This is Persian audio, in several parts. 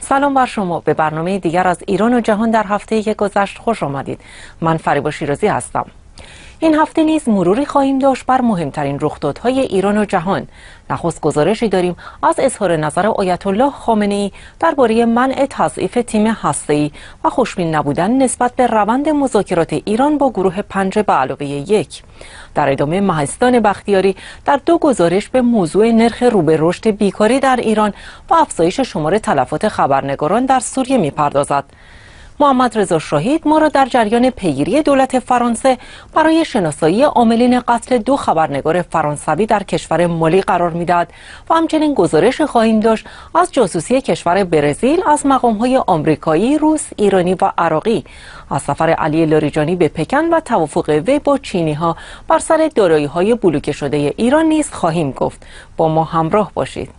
سلام بر شما. به برنامه دیگر از ایران و جهان در هفته‌ای که گذشت خوش آمدید. من فریبا شیرازی هستم. این هفته نیز مروری خواهیم داشت بر مهمترین رخدادهای ایران و جهان. نخست گزارشی داریم از اظهار نظر آیت الله خامنه‌ای درباره منع تضعیف تیم هسته‌ای و خوشبین نبودن نسبت به روند مذاکرات ایران با گروه 5+1. در ادامه مهستان بختیاری در دو گزارش به موضوع نرخ رو به رشد بیکاری در ایران و افزایش شمار تلفات خبرنگاران در سوریه می‌پردازد. محمد رضا شاهید ما را در جریان پیگیری دولت فرانسه برای شناسایی عاملین قتل 2 خبرنگار فرانسوی در کشور مالی قرار می‌دهد و همچنین گزارش خواهیم داشت از جاسوسی کشور برزیل از مقام‌های آمریکایی، روس، ایرانی و عراقی، از سفر علی لاریجانی به پکن و توافق وی با چینی‌ها بر سر دارایی‌های بلوکه شده ایران نیز خواهیم گفت. با ما همراه باشید.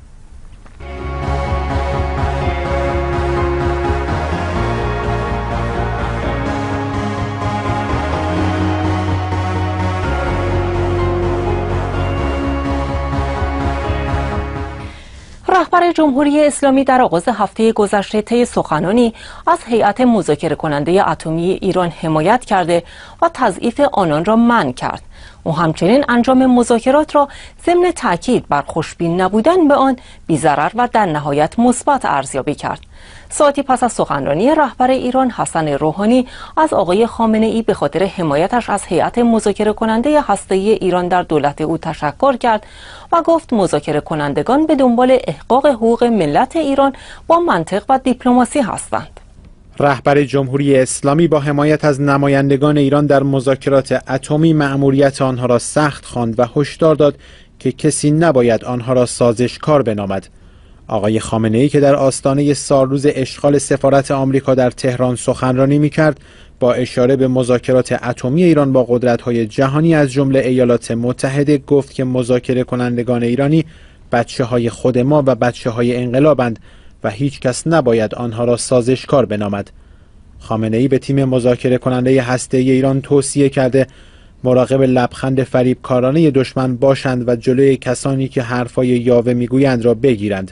رهبر جمهوری اسلامی در آغاز هفته گذشته طی سخنانی از هیئت مذاکره کننده اتمی ایران حمایت کرده و تضعیف آنان را منع کرد. او همچنین انجام مذاکرات را ضمن تاکید بر خوشبین نبودن به آن بی‌ضرر و در نهایت مثبت ارزیابی کرد. ساعتی پس از سخنرانی رهبر ایران حسن روحانی از آقای خامنه‌ای به خاطر حمایتش از هیئت مذاکره کننده هسته‌ای ایران در دولت او تشکر کرد و گفت مذاکره کنندگان به دنبال احقاق حقوق ملت ایران با منطق و دیپلماسی هستند. رهبر جمهوری اسلامی با حمایت از نمایندگان ایران در مذاکرات اتمی مأموریت آنها را سخت خواند و هشدار داد که کسی نباید آنها را سازشکار بنامد. آقای خامنه‌ای که در آستانه سالروز اشغال سفارت آمریکا در تهران سخنرانی می‌کرد، با اشاره به مذاکرات اتمی ایران با قدرت‌های جهانی از جمله ایالات متحده گفت که مذاکره کنندگان ایرانی بچه‌های خود ما و بچه‌های انقلابند و هیچ کس نباید آنها را سازشکار بنامد. خامنه‌ای به تیم مذاکره کننده هسته‌ای ایران توصیه کرده مراقب لبخند فریبکارانه دشمن باشند و جلوی کسانی که حرفای یاوه میگویند را بگیرند.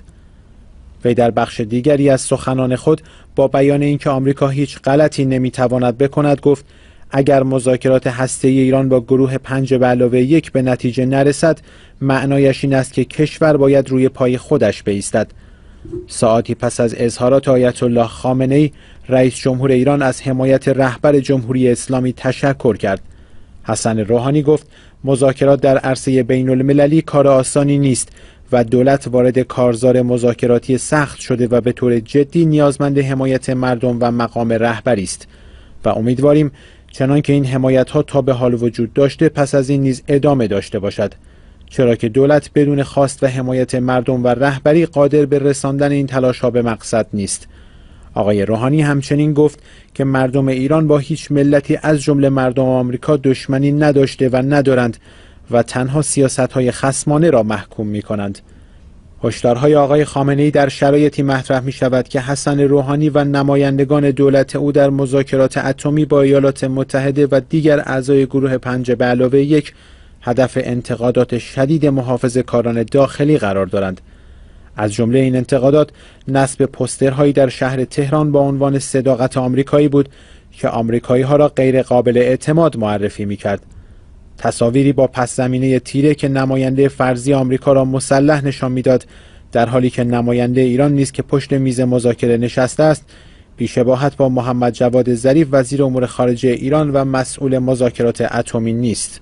وی در بخش دیگری از سخنان خود با بیان اینکه آمریکا هیچ غلطی نمیتواند بکند گفت اگر مذاکرات هسته‌ای ایران با گروه 5+1 به نتیجه نرسد معنایش این است که کشور باید روی پای خودش بایستد. ساعتی پس از اظهارات آیت الله خامنه‌ای، رئیس جمهور ایران از حمایت رهبر جمهوری اسلامی تشکر کرد. حسن روحانی گفت مذاکرات در عرصه بین المللی کار آسانی نیست و دولت وارد کارزار مذاکراتی سخت شده و به طور جدی نیازمند حمایت مردم و مقام رهبری است و امیدواریم چنان که این حمایت ها تا به حال وجود داشته پس از این نیز ادامه داشته باشد، چرا که دولت بدون خواست و حمایت مردم و رهبری قادر به رساندن این تلاش ها به مقصد نیست. آقای روحانی همچنین گفت که مردم ایران با هیچ ملتی از جمله مردم آمریکا دشمنی نداشته و ندارند و تنها سیاست‌های خصمانه را محکوم می‌کنند. هشدارهای آقای خامنه‌ای در شرایطی مطرح می‌شود که حسن روحانی و نمایندگان دولت او در مذاکرات اتمی با ایالات متحده و دیگر اعضای گروه 5+1 هدف انتقادات شدید محافظه‌کاران داخلی قرار دارند. از جمله این انتقادات نصب پوسترهایی در شهر تهران با عنوان صداقت آمریکایی بود که آمریکایی‌ها را غیر قابل اعتماد معرفی می‌کرد. تصاویری با پس زمینه تیره که نماینده فرضی آمریکا را مسلح نشان می‌داد، در حالی که نماینده ایران نیز که پشت میز مذاکره نشسته است، بی‌شباهت با محمد جواد ظریف وزیر امور خارجه ایران و مسئول مذاکرات اتمی نیست.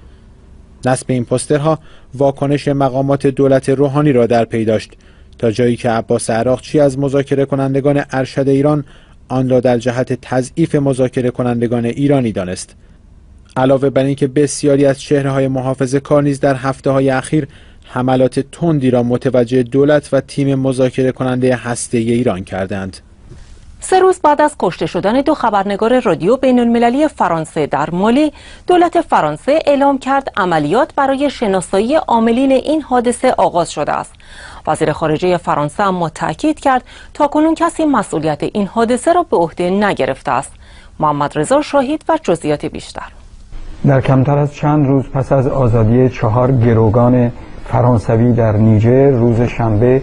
نصب این پوسترها واکنش مقامات دولت روحانی را در پی داشت، تا جایی که عباس عراقچی از مذاکره کنندگان ارشد ایران آن را در جهت تضعیف مذاکره کنندگان ایرانی دانست. علاوه بر اینکه بسیاری از چهره‌های محافظه‌کار نیز در هفته‌های اخیر حملات تندی را متوجه دولت و تیم مذاکره کننده هسته‌ای ایران کردند. 3 روز بعد از کشته شدن 2 خبرنگار رادیو بین المللی فرانسه در مالی، دولت فرانسه اعلام کرد عملیات برای شناسایی عاملین این حادثه آغاز شده است. وزیر خارجه فرانسه اما تاکید کرد تاکنون کسی مسئولیت این حادثه را به عهده نگرفته است. محمد رضا شاهید و جزئیات بیشتر. در کمتر از چند روز پس از آزادی 4 گروگان فرانسوی در نیجر، روز شنبه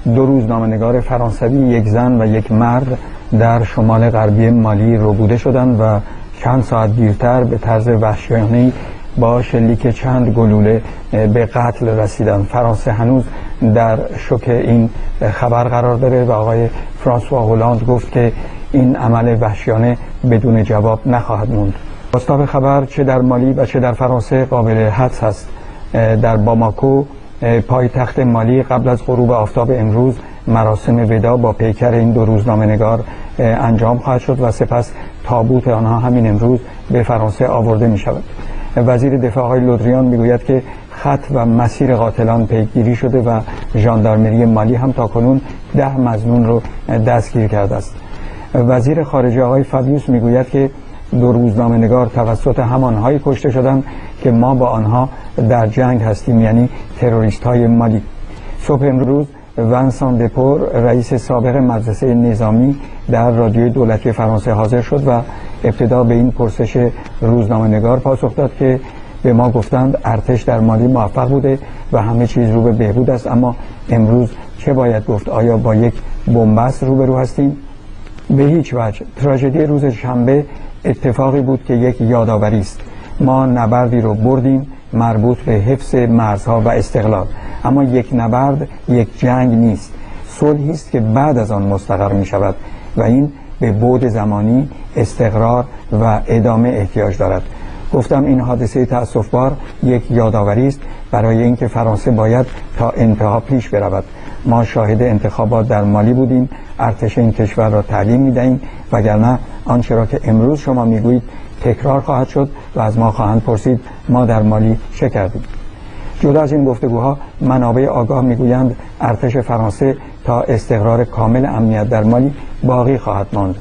دو روزنامه‌نگار فرانسوی، یک زن و یک مرد، در شمال غربی مالی ربوده شدند و چند ساعت دیرتر به طرز وحشیانه‌ای با شلیک چند گلوله به قتل رسیدند. فرانسه هنوز در شوک این خبر قرار داره و آقای فرانسوا هولند گفت که این عمل وحشیانه بدون جواب نخواهد موند. بازتاب خبر چه در مالی و چه در فرانسه قابل حدس است. در باماکو، پایتخت مالی، قبل از غروب آفتاب امروز مراسم وداع با پیکر این دو روزنامه‌نگار انجام خواهد شد و سپس تابوت آنها همین امروز به فرانسه آورده می شود. وزیر دفاع آقای لودریان میگوید که خط و مسیر قاتلان پیگیری شده و ژاندارمری مالی هم تاکنون 10 مظنون رو دستگیر کرده است. وزیر خارجه آقای فابیوس میگوید که دو روزنامه‌نگار توسط همانهایی کشته شدند که ما با آنها در جنگ هستیم، یعنی تروریست های مالی. صبح امروز ونسان دپور، رئیس سابق مدرسه نظامی، در رادیوی دولتی فرانسه حاضر شد و ابتدا به این پرسش روزنامه‌نگار پاسخ داد که به ما گفتند ارتش در مالی موفق بوده و همه چیز رو به بهبود است، اما امروز چه باید گفت؟ آیا با یک بنبست روبرو هستیم؟ به هیچ وجه. تراژدی روز شنبه اتفاقی بود که یک یادآوری است. ما نبردی رو بردیم مربوط به حفظ مرزها و استقلال، اما یک نبرد یک جنگ نیست. صلحی است که بعد از آن مستقر می شود و این به بعد زمانی، استقرار و ادامه احتیاج دارد. گفتم این حادثه تأسف‌بار یک یادآوری است برای اینکه فرانسه باید تا انتها پیش برود. ما شاهد انتخابات در مالی بودیم، ارتش این کشور را تعلیم می‌دهیم، وگرنه آنچه را که امروز شما میگویید تکرار خواهد شد و از ما خواهند پرسید ما در مالی چه کردیم. جدا از این گفتگوها، منابع آگاه میگویند ارتش فرانسه تا استقرار کامل امنیت در مالی باقی خواهد ماند.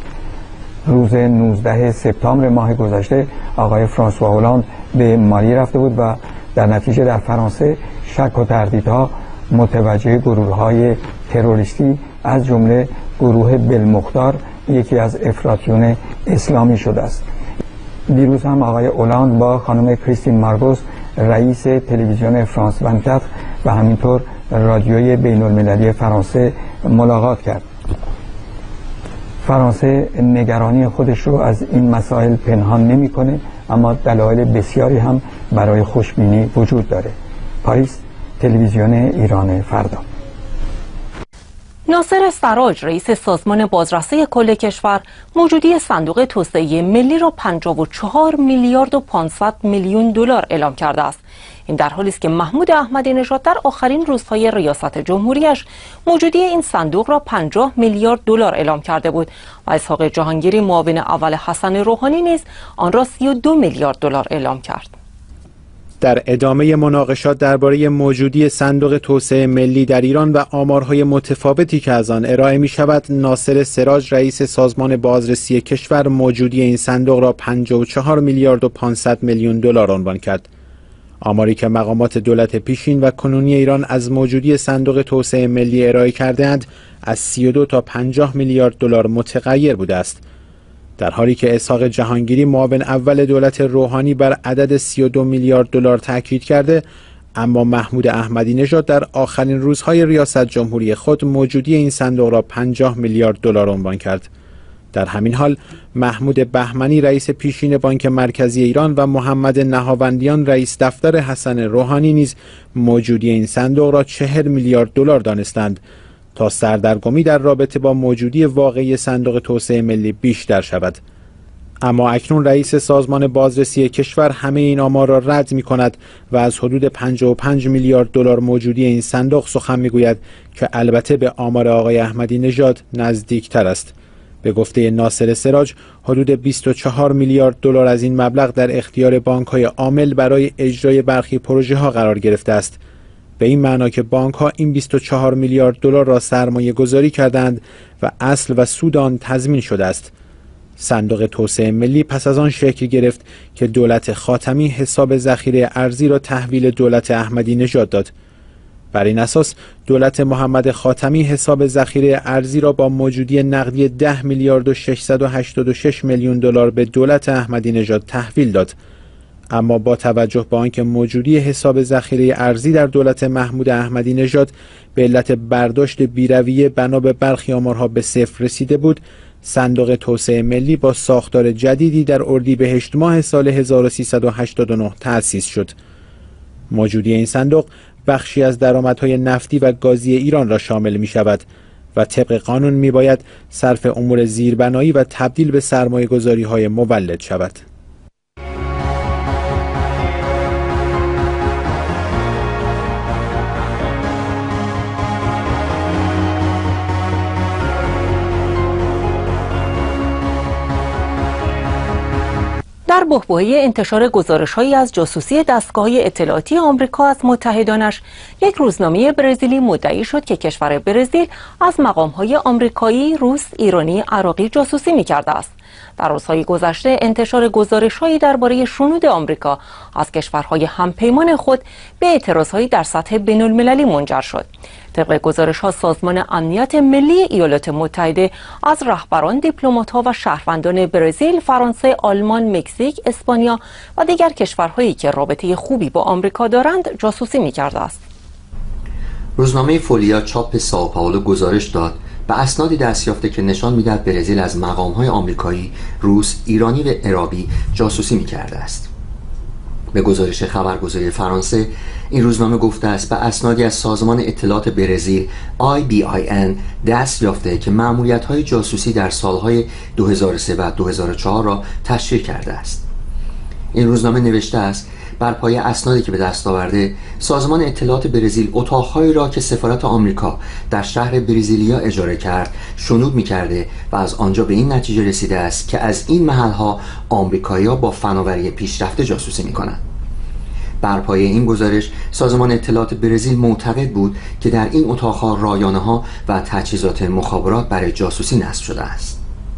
روز 19 سپتامبر ماه گذشته آقای فرانسوا هولند به مالی رفته بود و در نتیجه در فرانسه شک و تردیدها متوجه گروه‌های تروریستی از جمله گروه بلمختار، یکی از افراطیون اسلامی شده است. دیروز هم آقای هولند با خانم کریستین مارگوس، رئیس تلویزیون فرانس 24 و همینطور رادیوی بین‌المللی فرانسه ملاقات کرد. فرانسه نگرانی خودش رو از این مسائل پنهان نمی‌کنه، اما دلایل بسیاری هم برای خوشبینی وجود داره. پاریس، تلویزیون ایران فردا. ناصر سراج، رئیس سازمان بازرسی کل کشور، موجودی صندوق توسعه ملی را 54 میلیارد و 500 میلیون دلار اعلام کرده است. این در حالی است که محمود احمدی نژاد در آخرین روزهای ریاست جمهوریش موجودی این صندوق را 50 میلیارد دلار اعلام کرده بود و اسحاق جهانگیری، معاون اول حسن روحانی، نیز آن را 32 میلیارد دلار اعلام کرد. در ادامه مناقشات درباره موجودی صندوق توسعه ملی در ایران و آمارهای متفاوتی که از آن ارائه می شود، ناصر سراج، رئیس سازمان بازرسی کشور، موجودی این صندوق را 54 میلیارد و 500 میلیون دلار عنوان کرد. آماری که مقامات دولت پیشین و کنونی ایران از موجودی صندوق توسعه ملی ارائه کرده‌اند، از 32 تا 50 میلیارد دلار متغیر بوده است. در حالی که اسحاق جهانگیری، معاون اول دولت روحانی، بر عدد 32 میلیارد دلار تاکید کرده، اما محمود احمدی نژاد در آخرین روزهای ریاست جمهوری خود موجودی این صندوق را 50 میلیارد دلار عنوان کرد. در همین حال محمود بهمنی، رئیس پیشین بانک مرکزی ایران، و محمد نهاوندیان، رئیس دفتر حسن روحانی، نیز موجودی این صندوق را 40 میلیارد دلار دانستند تا سردرگمی در رابطه با موجودی واقعی صندوق توسعه ملی بیشتر شود. اما اکنون رئیس سازمان بازرسی کشور همه این آمار را رد می کند و از حدود 55 میلیارد دلار موجودی این صندوق سخن می گوید که البته به آمار آقای احمدی نژاد نزدیکتر است. به گفته ناصر سراج، حدود 24 میلیارد دلار از این مبلغ در اختیار بانک‌های عامل برای اجرای برخی پروژه‌ها قرار گرفته است. به این معنا که بانک‌ها این 24 میلیارد دلار را سرمایه گذاری کردند و اصل و سود آن تضمین شده است. صندوق توسعه ملی پس از آن شکل گرفت که دولت خاتمی حساب ذخیره ارزی را تحویل دولت احمدی نژاد داد. بر این اساس دولت محمد خاتمی حساب ذخیره ارزی را با موجودی نقدی 10 میلیارد و 686 میلیون دلار به دولت احمدی نژاد تحویل داد. اما با توجه به آنکه موجودی حساب ذخیره ارزی در دولت محمود احمدی نژاد به علت برداشت بی‌رویه بنا به برخی آمارها به صفر رسیده بود، صندوق توسعه ملی با ساختار جدیدی در اردیبهشت ماه سال 1389 تأسیس شد. موجودی این صندوق بخشی از درآمدهای نفتی و گازی ایران را شامل می شود و طبق قانون می باید صرف امور زیربنایی و تبدیل به سرمایه‌گذاری‌های مولد شود. در بحبوحه انتشار گزارش‌هایی از جاسوسی دستگاه‌های اطلاعاتی آمریکا از متحدانش، یک روزنامه برزیلی مدعی شد که کشور برزیل از مقام‌های آمریکایی، روس، ایرانی، عراقی جاسوسی می‌کرده است. در روزهای گذشته انتشار گزارش‌هایی درباره شنود آمریکا از کشورهای همپیمان خود به اعتراض‌هایی در سطح بین‌المللی منجر شد. طبق گزارش‌ها سازمان امنیت ملی ایالات متحده از رهبران، دیپلمات‌ها و شهروندان برزیل، فرانسه، آلمان، مکزیک، اسپانیا و دیگر کشورهایی که رابطه خوبی با آمریکا دارند جاسوسی می‌کرده است. روزنامه فولیا چاپ سائو پائولو گزارش داد به اسنادی دستیافته که نشان می‌دهد برزیل از مقام‌های آمریکایی، روس، ایرانی و عراقی جاسوسی می‌کرده است. به گزارش خبرگزاری فرانسه، این روزنامه گفته است به اسنادی از سازمان اطلاعات برزیل IBIN دست یافته که مأموریت‌های جاسوسی در سالهای 2003 و 2004 را تشریح کرده است. این روزنامه نوشته است بر پایه اسنادی که به دست آورده، سازمان اطلاعات برزیل اتاق‌هایی را که سفارت آمریکا در شهر برزیلیا اجاره کرد شنود می‌کرده و از آنجا به این نتیجه رسیده است که از این محل‌ها آمریکایی‌ها با فناوری پیشرفته جاسوسی می‌کنند. بر پایه این گزارش، سازمان اطلاعات برزیل معتقد بود که در این اتاق‌ها رایانه‌ها و تجهیزات مخابرات برای جاسوسی نصب شده است.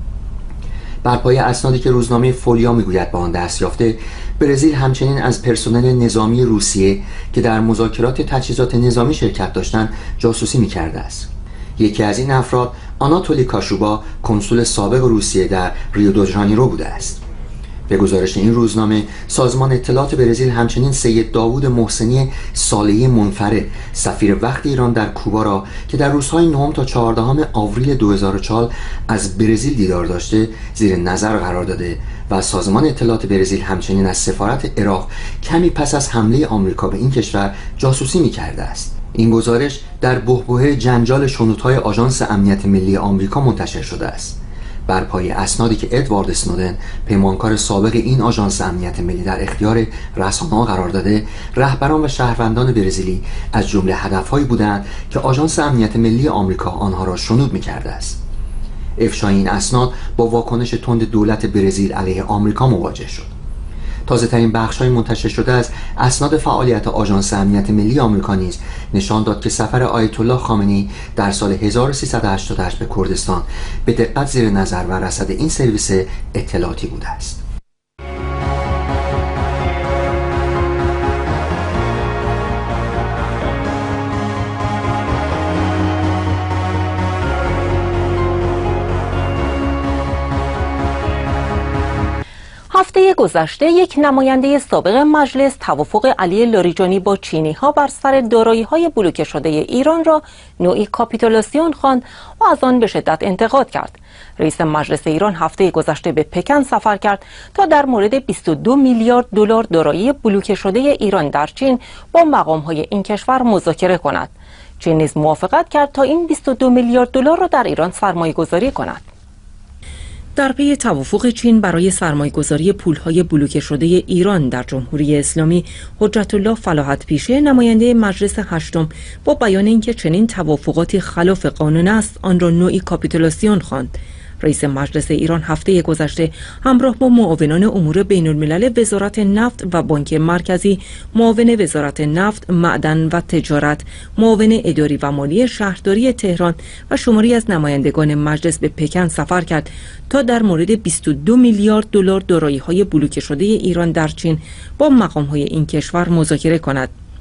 بر پایه اسنادی که روزنامه فولیا میگوید به آن دست یافته، برزیل همچنین از پرسنل نظامی روسیه که در مذاکرات تجهیزات نظامی شرکت داشتند جاسوسی می‌کرده است. یکی از این افراد آناتولی کاشوبا، کنسول سابق روسیه در ریو دو ژانیرو بوده است. به گزارش این روزنامه، سازمان اطلاعات برزیل همچنین سید داوود محسنی صالحی منفرد، سفیر وقت ایران در کوبا را که در روزهای 9 تا 14 آوریل 2004 از برزیل دیدار داشته زیر نظر قرار داده و سازمان اطلاعات برزیل همچنین از سفارت عراق کمی پس از حمله آمریکا به این کشور جاسوسی می‌کرده است. این گزارش در بحبوحه جنجال شنودهای آژانس امنیت ملی آمریکا منتشر شده است. بر پایه اسنادی که ادوارد اسنودن، پیمانکار سابق این آژانس امنیت ملی، در اختیار رسانه‌ها قرار داده، رهبران و شهروندان برزیلی از جمله هدف‌هایی بودند که آژانس امنیت ملی آمریکا آنها را شنود می‌کرده است. افشای این اسناد با واکنش تند دولت برزیل علیه آمریکا مواجه شد. تازه‌ترین بخش‌های منتشر شده از اسناد فعالیت آژانس امنیت ملی آمریکا نیز نشان داد که سفر آیت الله خامنه‌ای در سال 1388 به کردستان به دقت زیر نظر و رصد این سرویس اطلاعاتی بوده است. هفته گذشته یک نماینده سابق مجلس توافق علی لاریجانی با چینی‌ها بر سر دارایی‌های بلوکه شده ایران را نوعی کاپیتولاسیون خواند و از آن به شدت انتقاد کرد. رئیس مجلس ایران هفته گذشته به پکن سفر کرد تا در مورد 22 میلیارد دلار دارایی بلوکه شده ایران در چین با مقام‌های این کشور مذاکره کند. چین نیز موافقت کرد تا این 22 میلیارد دلار را در ایران سرمایه‌گذاری کند. در پی توافق چین برای سرمایه‌گذاری پول‌های بلوکه شده ایران در جمهوری اسلامی، حجت الله فلاحت پیشه، نماینده مجلس هشتم، با بیان اینکه چنین توافقاتی خلاف قانون است، آن را نوعی کاپیتولاسیون خواند. رئیس مجلس ایران هفته گذشته همراه با معاونان امور بین الملل وزارت نفت و بانک مرکزی، معاون وزارت نفت، معدن و تجارت، معاون اداری و مالی شهرداری تهران و شماری از نمایندگان مجلس به پکن سفر کرد تا در مورد 22 میلیارد دلار دارایی‌های بلوکه شده ایران در چین با مقام‌های این کشور مذاکره کند.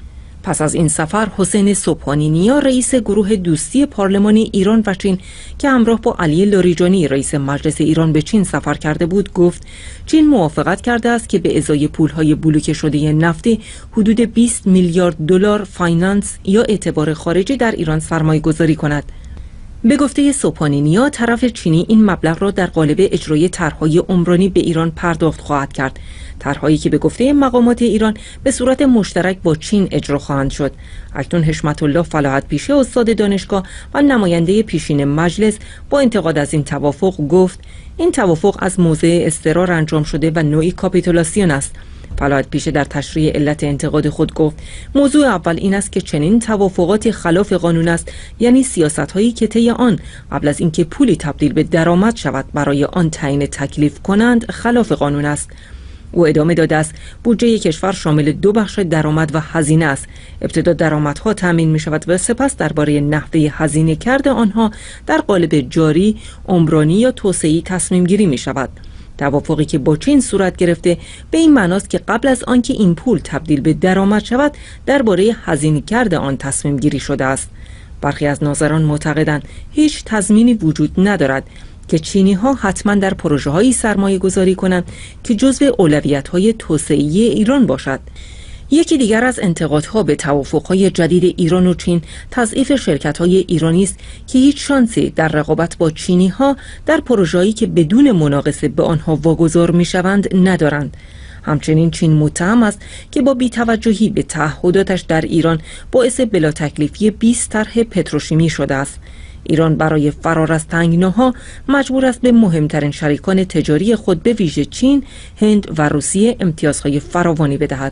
پس از این سفر حسین سبحانی نیا رئیس گروه دوستی پارلمانی ایران و چین که همراه با علی لاریجانی رئیس مجلس ایران به چین سفر کرده بود گفت چین موافقت کرده است که به ازای پولهای بلوکه شده نفتی حدود 20 میلیارد دلار فایننس یا اعتبار خارجی در ایران سرمایه گذاری کند. به گفته سبحانی نیا طرف چینی این مبلغ را در قالب اجرای طرح‌های عمرانی به ایران پرداخت خواهد کرد، طرح‌هایی که به گفته مقامات ایران به صورت مشترک با چین اجرا خواهند شد. اکنون حشمت الله فلاحت پیشه استاد دانشگاه و نماینده پیشین مجلس با انتقاد از این توافق گفت این توافق از موضع اضطرار انجام شده و نوعی کاپیتولاسیون است. فلاحت پیشه در تشریح علت انتقاد خود گفت موضوع اول این است که چنین توافقاتی خلاف قانون است، یعنی سیاست‌هایی که طی آن قبل از اینکه پولی تبدیل به درآمد شود برای آن تعیین تکلیف کنند خلاف قانون است. او ادامه داده است بودجه کشور شامل دو بخش درآمد و هزینه است. ابتدا درآمدها تامین می شود و سپس درباره نحوه هزینه کرده آنها در قالب جاری، عمرانی یا توسعه‌ای تصمیم گیری می شود. توافقی که با چین صورت گرفته به این معناست که قبل از آنکه این پول تبدیل به درآمد شود درباره هزینه کرده آن تصمیم گیری شده است. برخی از ناظران معتقدند هیچ تضمینی وجود ندارد که چینی ها حتما در پروژه هایی سرمایه گذاری کنند که جزو اولویت های توسعه‌ای ایران باشد. یکی دیگر از انتقادها به توافق‌های جدید ایران و چین تضعیف شرکت‌های ایرانی است که هیچ شانسی در رقابت با چینی‌ها در پروژه‌ای که بدون مناقصه به آنها واگذار می‌شوند ندارند. همچنین چین متهم است که با بی‌توجهی به تعهداتش در ایران باعث بلا تکلیفی 20 طرح پتروشیمی شده است. ایران برای فرار از تنگناها مجبور است به مهمترین شریکان تجاری خود به ویژه چین، هند و روسیه امتیازهای فراوانی بدهد.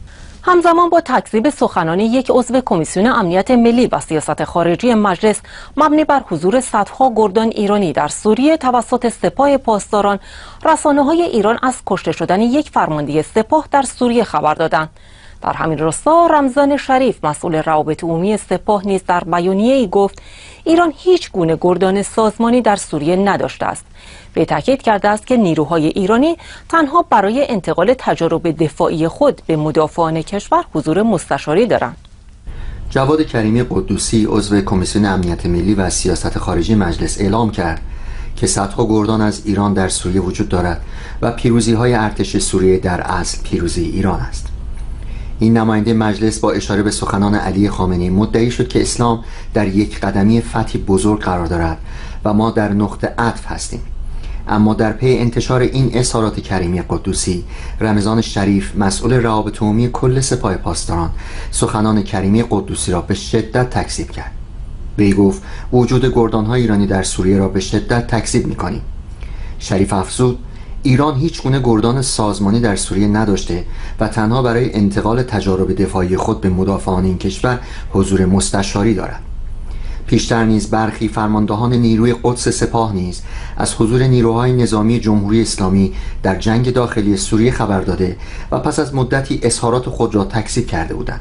همزمان با تکذیب سخنان یک عضو کمیسیون امنیت ملی و سیاست خارجی مجلس مبنی بر حضور صدها گردان ایرانی در سوریه توسط سپاه پاسداران، رسانه‌های ایران از کشته شدن یک فرمانده سپاه در سوریه خبر دادند. در همین راستا رمضان شریف مسئول روابط عمومی سپاه نیز در بیانیه‌ای گفت ایران هیچ گونه گردان سازمانی در سوریه نداشته است. به تاکید کرده است که نیروهای ایرانی تنها برای انتقال تجارب دفاعی خود به مدافعان کشور حضور مستشاری دارند. جواد کریمی قدوسی عضو کمیسیون امنیت ملی و سیاست خارجی مجلس اعلام کرد که صدها گردان از ایران در سوریه وجود دارد و پیروزی‌های ارتش سوریه در اصل پیروزی ایران است. این نماینده مجلس با اشاره به سخنان علی خامنه‌ای مدعی شد که اسلام در یک قدمی فتحی بزرگ قرار دارد و ما در نقطه عطف هستیم. اما در پی انتشار این اظهارات کریمی قدوسی، رمضان شریف مسئول روابط عمومی کل سپاه پاسداران سخنان کریمی قدوسی را به شدت تکذیب کرد. وی گفت وجود گردان‌های ایرانی در سوریه را به شدت تکذیب می‌کنیم. شریف افزود ایران هیچ گونه گردان سازمانی در سوریه نداشته و تنها برای انتقال تجارب دفاعی خود به مدافعان این کشور حضور مستشاری دارد. پیشتر نیز برخی فرماندهان نیروی قدس سپاه نیز از حضور نیروهای نظامی جمهوری اسلامی در جنگ داخلی سوریه خبر داده و پس از مدتی اظهارات خود را تکذیب کرده بودند.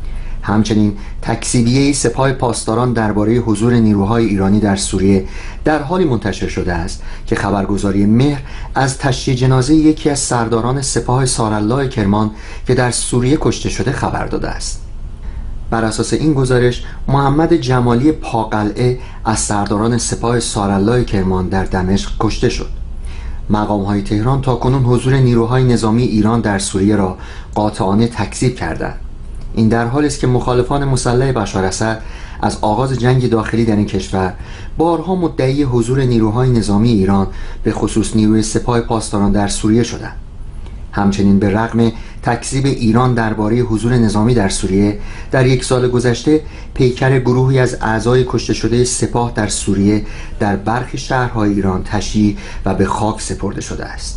همچنین تکذیبیه سپاه پاسداران درباره حضور نیروهای ایرانی در سوریه در حالی منتشر شده است که خبرگزاری مهر از تشییع جنازه یکی از سرداران سپاه سارالله کرمان که در سوریه کشته شده خبر داده است. بر اساس این گزارش محمد جمالی پاقلعه از سرداران سپاه سارالله کرمان در دمشق کشته شد. مقام‌های تهران تاکنون حضور نیروهای نظامی ایران در سوریه را قاطعانه تکذیب کردند. این در حالی است که مخالفان مسلح بشار اسد از آغاز جنگ داخلی در این کشور بارها مدعی حضور نیروهای نظامی ایران به خصوص نیروی سپاه پاسداران در سوریه شدند. همچنین به رغم تکذیب ایران درباره حضور نظامی در سوریه، در یک سال گذشته پیکر گروهی از اعضای کشته شده سپاه در سوریه در برخی شهرهای ایران تشییع و به خاک سپرده شده است.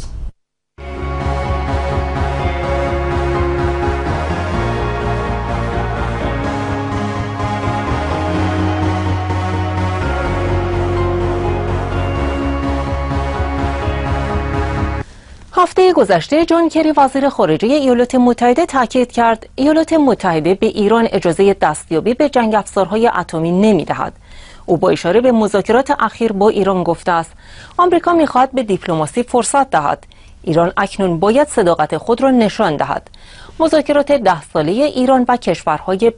هفته گذشته جان کری وزیر خارجه ایالات متحده تاکید کرد ایالات متحده به ایران اجازه دستیابی به جنگ افزارهای اتمی نمی‌دهد. او با اشاره به مذاکرات اخیر با ایران گفته است آمریکا می‌خواهد به دیپلماسی فرصت دهد. ایران اکنون باید صداقت خود را نشان دهد. مذاکرات 10 ساله ایران و کشورهای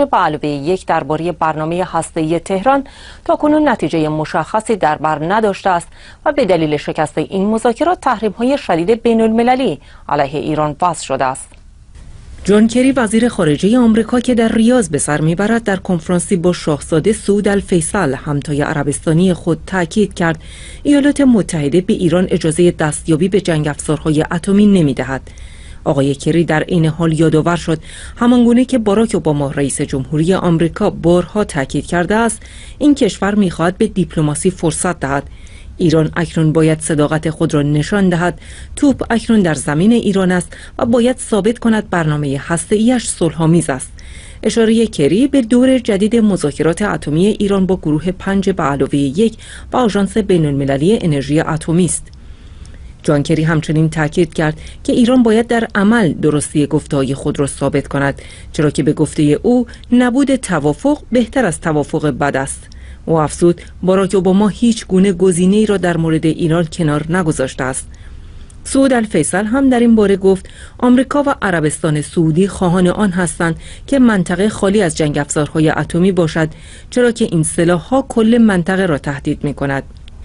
5+1 درباره برنامه هسته‌ای تهران تاکنون نتیجه مشخصی در بر نداشته است و به دلیل شکست این مذاکرات تحریم‌های شدید بین‌المللی علیه ایران وضع شده است. جان کری وزیر خارجه آمریکا که در ریاض به سر میبرد در کنفرانسی با شاهزاده سعود الفیصل همتای عربستانی خود تاکید کرد ایالات متحده به ایران اجازه دستیابی به جنگ افزارهای اتمی نمیدهد. آقای کری در این حال یادآور شد همانگونه که باراک اوباما رئیس جمهوری آمریکا بارها تاکید کرده است این کشور میخواهد به دیپلماسی فرصت دهد. ایران اکنون باید صداقت خود را نشان دهد. توپ اکنون در زمین ایران است و باید ثابت کند برنامه هسته‌ایش صلح‌آمیز است. اشاره کری به دور جدید مذاکرات اتمی ایران با گروه 5+1 و آژانس بین‌المللی انرژی اتمی است. جان کری همچنین تاکید کرد که ایران باید در عمل درستی گفته‌های خود را ثابت کند، چرا که به گفته او نبود توافق بهتر از توافق بد است. او افزود باراک اوباما هیچ گونه گزینه‌ای را در مورد ایران کنار نگذاشته است. سعود الفیصل هم در این باره گفت آمریکا و عربستان سعودی خواهان آن هستند که منطقه خالی از جنگ افزارهای اتمی باشد، چرا که این سلاح‌ها کل منطقه را تهدید می‌کند.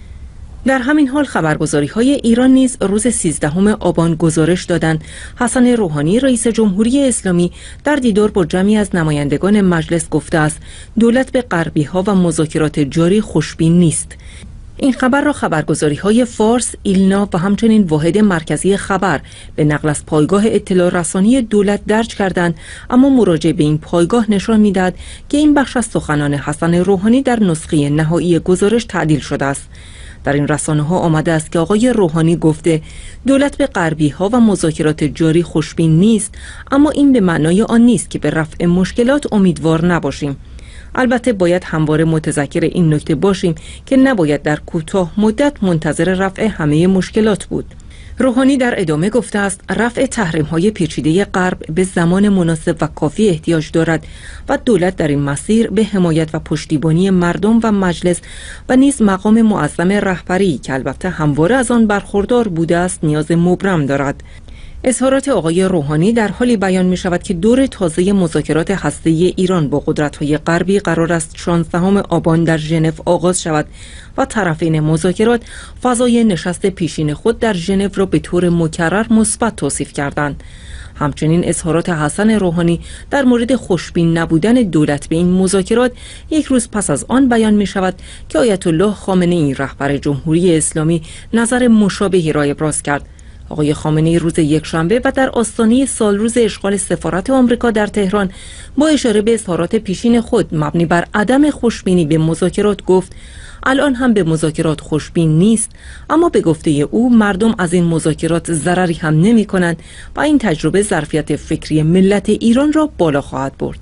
در همین حال خبرگزاری‌های ایران نیز روز 13 آبان گزارش دادند حسن روحانی رئیس جمهوری اسلامی در دیدار با جمعی از نمایندگان مجلس گفته است دولت به غربی‌ها و مذاکرات جاری خوشبین نیست. این خبر را خبرگزاری‌های فارس، ایلنا و همچنین واحد مرکزی خبر به نقل از پایگاه اطلاع رسانی دولت درج کردند، اما مراجعه به این پایگاه نشان می‌دهد که این بخش از سخنان حسن روحانی در نسخه نهایی گزارش تعدیل شده است. در این رسانه‌ها آمده است که آقای روحانی گفته دولت به غربی‌ها و مذاکرات جاری خوشبین نیست، اما این به معنای آن نیست که به رفع مشکلات امیدوار نباشیم. البته باید همواره متذکر این نکته باشیم که نباید در کوتاه مدت منتظر رفع همه مشکلات بود. روحانی در ادامه گفته است رفع تحریم‌های پیچیده غرب به زمان مناسب و کافی احتیاج دارد و دولت در این مسیر به حمایت و پشتیبانی مردم و مجلس و نیز مقام معظم رهبری که البته همواره از آن برخوردار بوده است نیاز مبرم دارد. اظهارات آقای روحانی در حالی بیان می شود که دور تازه مذاکرات هسته‌ای ایران با قدرت‌های غربی قرار است 16 آبان در ژنو آغاز شود و طرفین مذاکرات فضای نشست پیشین خود در ژنو را به طور مکرر مثبت توصیف کردند. همچنین اظهارات حسن روحانی در مورد خوشبین نبودن دولت به این مذاکرات یک روز پس از آن بیان می شود که آیت الله خامنه‌ای رهبر جمهوری اسلامی نظر مشابهی را ابراز کرد. آقای خامنه‌ای روز یکشنبه و در آستانه سالروز اشغال سفارت آمریکا در تهران با اشاره به اظهارات پیشین خود مبنی بر عدم خوشبینی به مذاکرات گفت الان هم به مذاکرات خوشبین نیست، اما به گفته او مردم از این مذاکرات ضرری هم نمی کنند و این تجربه ظرفیت فکری ملت ایران را بالا خواهد برد.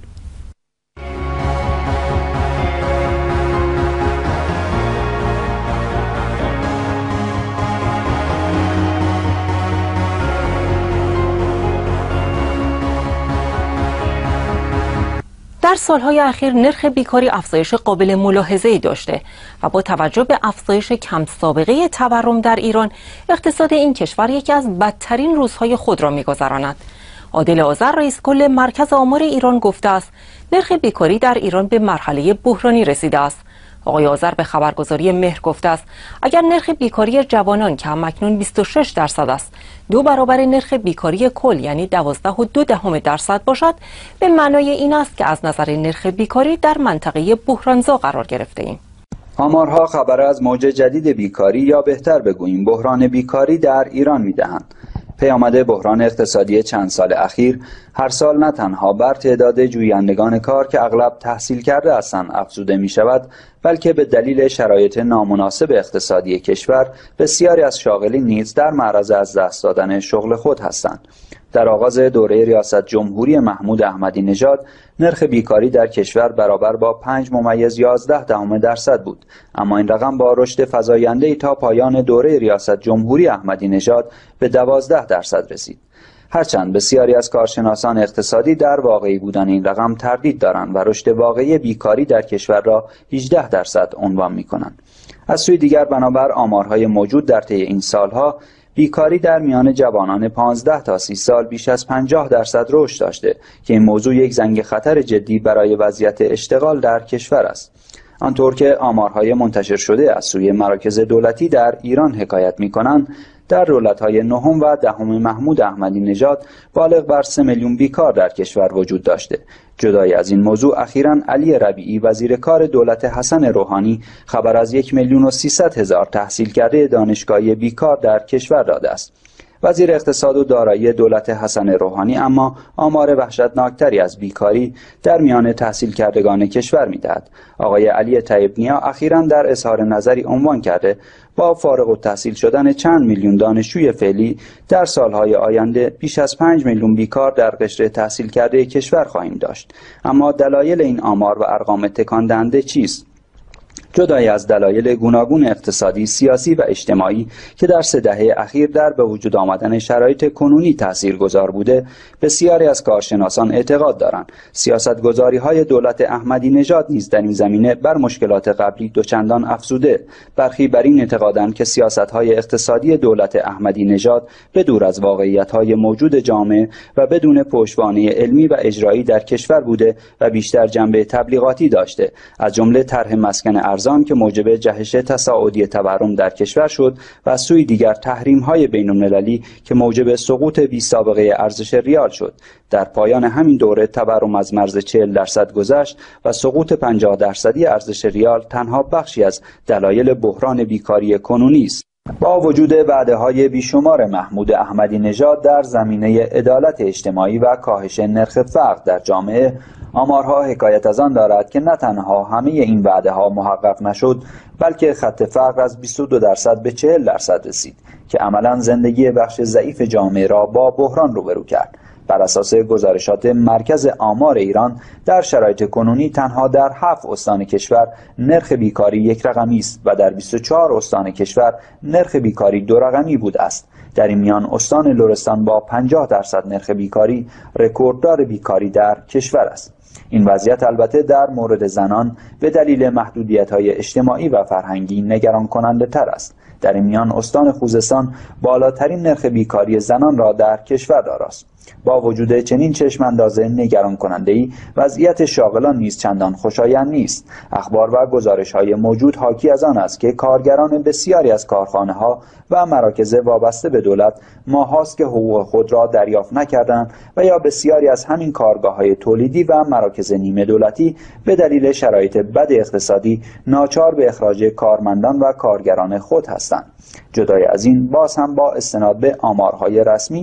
در سالهای اخیر نرخ بیکاری افزایش قابل ملاحظه‌ای داشته و با توجه به افزایش کم سابقه تورم در ایران، اقتصاد این کشور یکی از بدترین روزهای خود را می‌گذراند. عادل آذر رئیس کل مرکز آمار ایران گفته است نرخ بیکاری در ایران به مرحله بحرانی رسیده است. آقای آذر به خبرگزاری مهر گفته است اگر نرخ بیکاری جوانان که همکنون 26% است 2 برابر نرخ بیکاری کل یعنی 12.2% باشد، به معنای این است که از نظر نرخ بیکاری در منطقه بحرانزا قرار گرفته ایم. آمارها خبر از موج جدید بیکاری یا بهتر بگوییم بحران بیکاری در ایران می‌دهند. پیامد بحران اقتصادی چند سال اخیر هر سال نه تنها بر تعداد جویندگان کار که اغلب تحصیل کرده هستند افزوده می شود، بلکه به دلیل شرایط نامناسب اقتصادی کشور بسیاری از شاغلین نیز در معرض از دست دادن شغل خود هستند. در آغاز دوره ریاست جمهوری محمود احمدی نژاد نرخ بیکاری در کشور برابر با 5.11% بود، اما این رقم با رشد فزاینده‌ای تا پایان دوره ریاست جمهوری احمدی نژاد به 12% رسید. هرچند بسیاری از کارشناسان اقتصادی در واقعی بودن این رقم تردید دارند و رشد واقعی بیکاری در کشور را 18% عنوان می‌کنند. از سوی دیگر بنابر آمارهای موجود در طی این سالها بیکاری در میان جوانان 15 تا 30 سال بیش از 50% رشد داشته که این موضوع یک زنگ خطر جدی برای وضعیت اشتغال در کشور است. آنطور که آمارهای منتشر شده از سوی مراکز دولتی در ایران حکایت می‌کنند، در دولت‌های نهم و دهم محمود احمدی نژاد بالغ بر 3 میلیون بیکار در کشور وجود داشته. جدای از این موضوع اخیراً علی ربیعی وزیر کار دولت حسن روحانی خبر از 1,300,000 تحصیل کرده دانشگاهی بیکار در کشور داده است. وزیر اقتصاد و دارایی دولت حسن روحانی اما آمار وحشتناکتری از بیکاری در میان تحصیل کردگان کشور می‌دهد. آقای علی طیب‌نیا اخیراً در اظهار نظری عنوان کرده با فارغ التحصیل شدن چند میلیون دانشجوی فعلی در سالهای آینده بیش از 5 میلیون بیکار در قشر تحصیل کرده کشور خواهیم داشت. اما دلایل این آمار و ارقام تکان دهنده چیست؟ جدای از دلایل گوناگون اقتصادی، سیاسی و اجتماعی که در 3 دهه اخیر در به وجود آمدن شرایط کنونی تاثیرگذار بوده، بسیاری از کارشناسان اعتقاد دارند سیاستگذاری‌های دولت احمدی نژاد نیز در این زمینه بر مشکلات قبلی دوچندان افزوده. برخی بر این اعتقادند که سیاست‌های اقتصادی دولت احمدی نژاد بدور از واقعیت‌های موجود جامعه و بدون پشتوانه علمی و اجرایی در کشور بوده و بیشتر جنبه تبلیغاتی داشته، از جمله طرح مسکن ارزان که موجب جهش تصاعدی تورم در کشور شد و از سوی دیگر تحریم‌های بین‌المللی که موجب سقوط بی‌سابقه ارزش ریال شد. در پایان همین دوره تورم از مرز 40% گذشت و سقوط 50% ارزش ریال تنها بخشی از دلایل بحران بیکاری کنونی است. با وجود وعده‌های بیشمار محمود احمدی نژاد در زمینه عدالت اجتماعی و کاهش نرخ فقر در جامعه، آمارها حکایت از آن دارد که نه تنها همه این وعده‌ها محقق نشد، بلکه خط فقر از 22% به 40% رسید که عملاً زندگی بخش ضعیف جامعه را با بحران روبرو کرد. بر اساس گزارشات مرکز آمار ایران، در شرایط کنونی تنها در 7 استان کشور نرخ بیکاری یک رقمی است و در 24 استان کشور نرخ بیکاری 2 رقمی بوده است. در این میان استان لرستان با 50% نرخ بیکاری رکورددار بیکاری در کشور است. این وضعیت البته در مورد زنان به دلیل محدودیت‌های اجتماعی و فرهنگی نگران کننده تر است. در این میان استان خوزستان بالاترین نرخ بیکاری زنان را در کشور داراست. با وجود چنین چشم‌انداز نگران کننده‌ای، وضعیت شاغلان نیز چندان خوشایند نیست. اخبار و گزارش‌های موجود حاکی از آن است که کارگران بسیاری از کارخانه‌ها و مراکز وابسته به دولت ماهاست که حقوق خود را دریافت نکردند و یا بسیاری از همین کارگاه‌های تولیدی و مراکز نیمه دولتی به دلیل شرایط بد اقتصادی ناچار به اخراج کارمندان و کارگران خود هستند. جدای از این، باز هم با استناد به آمارهای رسمی،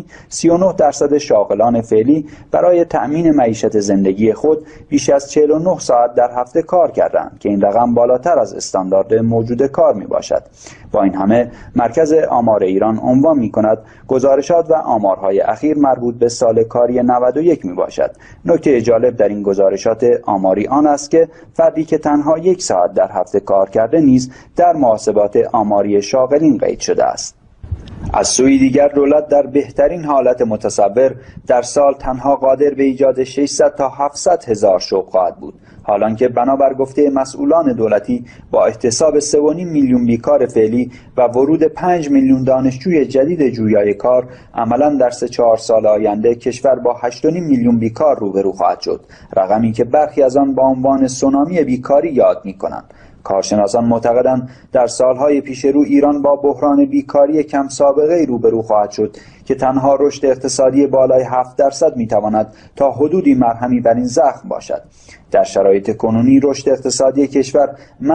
39% شاغلان فعلی برای تأمین معیشت زندگی خود بیش از 49 ساعت در هفته کار کردند که این رقم بالاتر از استاندارد موجود کار می باشد. با این همه مرکز آمار ایران عنوان می کند گزارشات و آمارهای اخیر مربوط به سال کاری 91 می باشد. نکته جالب در این گزارشات آماری آن است که فردی که تنها 1 ساعت در هفته کار کرده نیز در محاسبات آماری شاغلین قید شده است. از سوی دیگر دولت در بهترین حالت متصور در سال تنها قادر به ایجاد 600 تا 700 هزار شغل خواهد بود، حالانکه بنابر گفته مسئولان دولتی با احتساب 3.5 میلیون بیکار فعلی و ورود 5 میلیون دانشجوی جدید جویای کار، عملاً در 3-4 سال آینده کشور با 8.5 میلیون بیکار روبرو خواهد شد، رقمی که برخی از آن با عنوان سونامی بیکاری یاد می‌کنند. کارشناسان معتقدند در سالهای پیش رو ایران با بحران بیکاری کم سابقه روبرو خواهد شد که تنها رشد اقتصادی بالای 7% میتواند تا حدودی مرهمی بر این زخم باشد. در شرایط کنونی رشد اقتصادی کشور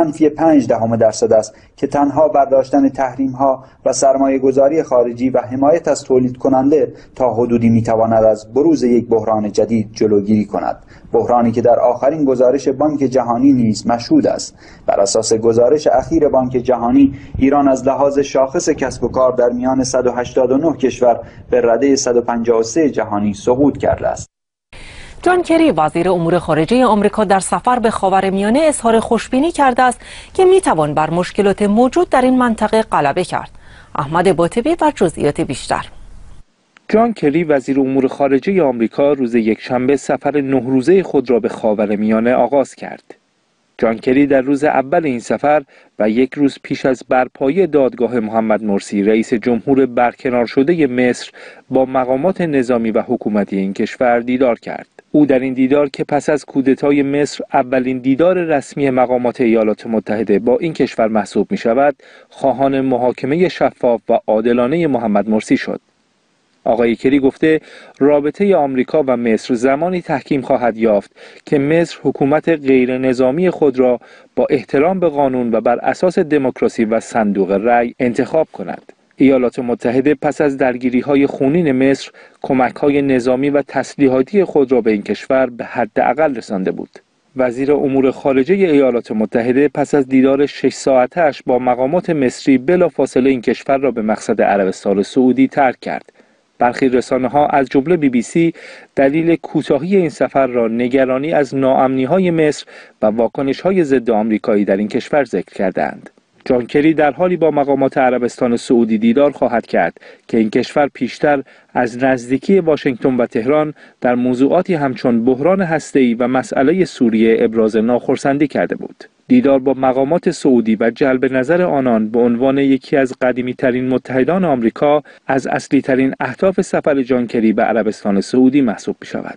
-0.5% است که تنها برداشتن تحریم‌ها و سرمایه‌گذاری خارجی و حمایت از تولید کننده تا حدودی میتواند از بروز یک بحران جدید جلوگیری کند. بحرانی که در آخرین گزارش بانک جهانی نیز مشهود است. بر اساس گزارش اخیر بانک جهانی، ایران از لحاظ شاخص کسب و کار در میان 189 کشور به رده 153 جهانی سقوط کرده است. جان کری وزیر امور خارجه آمریکا در سفر به خاورمیانه اظهار خوشبینی کرده است که میتوان بر مشکلات موجود در این منطقه غلبه کرد. احمد باطبی و جزئیات بیشتر. جان کری وزیر امور خارجه آمریکا روز یکشنبه سفر 9 روزه خود را به خاورمیانه آغاز کرد. جان کری در روز اول این سفر و یک روز پیش از برپایی دادگاه محمد مرسی رئیس جمهور برکنار شده مصر با مقامات نظامی و حکومتی این کشور دیدار کرد. او در این دیدار که پس از کودتای مصر اولین دیدار رسمی مقامات ایالات متحده با این کشور محسوب می شود، خواهان محاکمه شفاف و عادلانه محمد مرسی شد. آقای کری گفته رابطه آمریکا و مصر زمانی تحکیم خواهد یافت که مصر حکومت غیر نظامی خود را با احترام به قانون و بر اساس دموکراسی و صندوق رأی انتخاب کند. ایالات متحده پس از درگیری‌های خونین مصر کمک‌های نظامی و تسلیحاتی خود را به این کشور به حداقل رسانده بود. وزیر امور خارجه ایالات متحده پس از دیدار 6 ساعتش با مقامات مصری بلافاصله این کشور را به مقصد عربستان سعودی ترک کرد. برخی رسانه‌ها از جمله BBC دلیل کوتاهی این سفر را نگرانی از ناامنی‌های مصر و واکنش‌های ضد آمریکایی در این کشور ذکر کردند. جان کری در حالی با مقامات عربستان سعودی دیدار خواهد کرد که این کشور پیشتر از نزدیکی واشنگتن و تهران در موضوعاتی همچون بحران هسته‌ای و مسئله سوریه ابراز ناخرسندی کرده بود. دیدار با مقامات سعودی و جلب نظر آنان به عنوان یکی از قدیمی‌ترین متحدان آمریکا از اصلی‌ترین اهداف سفر جان کری به عربستان سعودی محسوب می‌شود.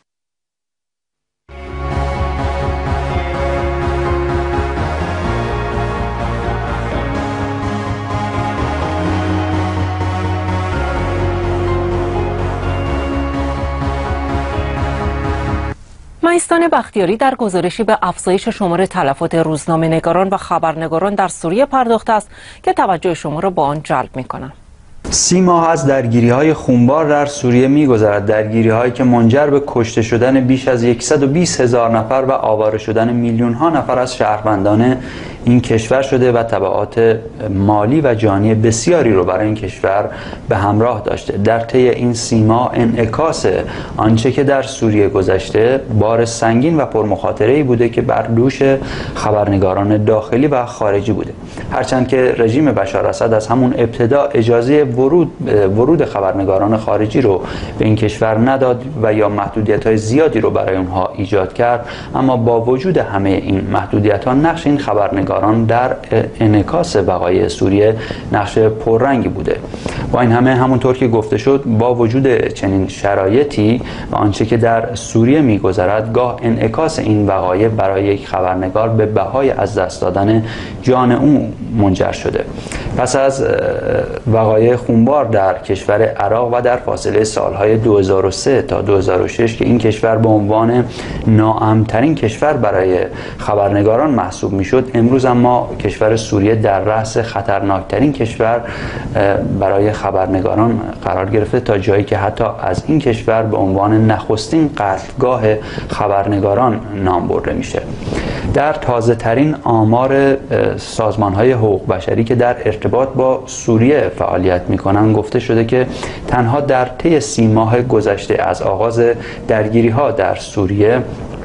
مهستان بختیاری در گزارشی به افزایش شمار تلفات روزنامه‌نگاران و خبرنگاران در سوریه پرداخته است که توجه شما را با آن جلب می‌کنم. 30 ماه از درگیری‌های خونبار در سوریه می‌گذرد، درگیری‌هایی که منجر به کشته شدن بیش از 120,000 نفر و آواره شدن میلیون‌ها نفر از شهروندان این کشور شده و تبعات مالی و جانی بسیاری رو برای این کشور به همراه داشته. در طی این 30 ماه انعکاس آنچه که در سوریه گذشته بار سنگین و پرمخاطره‌ای بوده که بر دوش خبرنگاران داخلی و خارجی بوده. هرچند که رژیم بشار اسد از همون ابتدا اجازه ورود خبرنگاران خارجی رو به این کشور نداد و یا محدودیت‌های زیادی رو برای اونها ایجاد کرد، اما با وجود همه این محدودیت‌ها نقش این خبرنگاران در انعکاس وقایع سوریه نقش پررنگی بوده. با این همه همونطور که گفته شد با وجود چنین شرایطی و آنچه که در سوریه می‌گذرد، گاه انعکاس این وقایع برای یک خبرنگار به بهای از دست دادن جان او منجر شده. پس از وقایع خونبار در کشور عراق و در فاصله سالهای 2003 تا 2006 که این کشور به عنوان ناامن‌ترین کشور برای خبرنگاران محسوب میشد، امروز اما کشور سوریه در رأس خطرناکترین کشور برای خبرنگاران قرار گرفته، تا جایی که حتی از این کشور به عنوان نخستین قتلگاه خبرنگاران نام برده میشه. در تازه ترین آمار سازمان‌های حقوق بشری که در ارتباط با سوریه فعالیت می‌کنند گفته شده که تنها در طی 30 ماه گذشته از آغاز درگیری‌ها در سوریه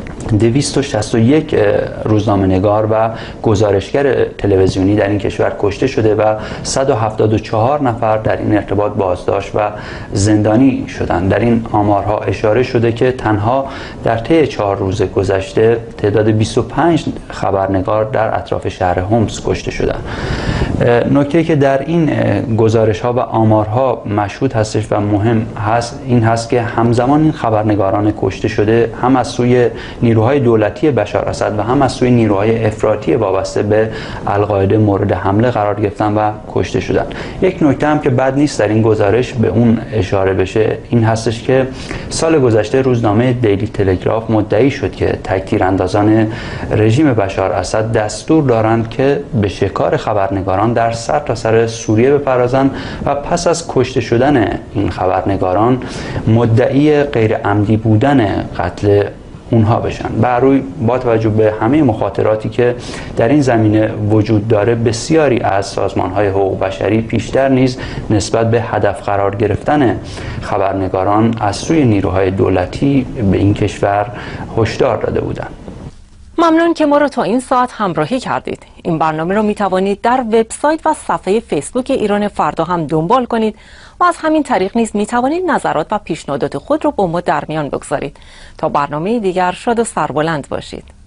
261 روزنامه‌نگار و گزارشگر تلویزیونی در این کشور کشته شده و 174 نفر در این ارتباط بازداشت و زندانی شدند. در این آمارها اشاره شده که تنها در طی 4 روز گذشته تعداد 25 خبرنگار در اطراف شهر حمص کشته شدند. نکته که در این گزارش‌ها و آمارها مشهود هستش و مهم هست این هست که همزمان این خبرنگاران کشته شده هم از سوی نیروهای دولتی بشار اسد و هم از سوی نیروهای افراطی وابسته به القاعده مورد حمله قرار گرفتن و کشته شدن. یک نکته هم که بد نیست در این گزارش به اون اشاره بشه این هستش که سال گذشته روزنامه دیلی تلگراف مدعی شد که تک‌تیراندازان رژیم بشار اسد دستور دارند که به شکار خبرنگاران در سرتاسر سوریه بپردازند و پس از کشته شدن این خبرنگاران مدعی غیر عمدی بودن قتل اونها بشن. بر روی با توجه به همه مخاطراتی که در این زمینه وجود داره، بسیاری از سازمان‌های حقوق بشری پیشتر نیز نسبت به هدف قرار گرفتن خبرنگاران از سوی نیروهای دولتی به این کشور هشدار داده بودند. ممنون که ما را تا این ساعت همراهی کردید. این برنامه را می توانید در وبسایت و صفحه فیسبوک ایران فردا هم دنبال کنید و از همین طریق نیز می توانید نظرات و پیشنهادات خود را با ما در میان بگذارید. تا برنامه دیگر شاد و سربلند باشید.